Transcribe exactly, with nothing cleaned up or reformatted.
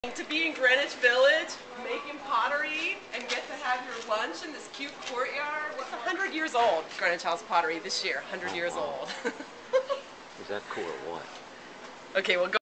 To be in Greenwich Village, making pottery, and get to have your lunch in this cute courtyard. It's one hundred years old, Greenwich House Pottery, this year, one hundred years old. Is that cool or what? Okay, well go.